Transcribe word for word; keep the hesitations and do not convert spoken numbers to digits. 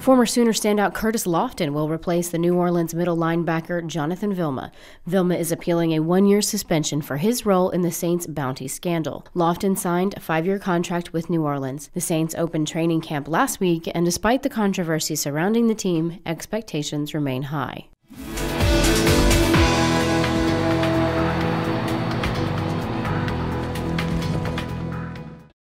Former Sooner standout Curtis Lofton will replace the New Orleans middle linebacker Jonathan Vilma. Vilma is appealing a one-year suspension for his role in the Saints' bounty scandal. Lofton signed a five-year contract with New Orleans. The Saints opened training camp last week, and despite the controversy surrounding the team, expectations remain high.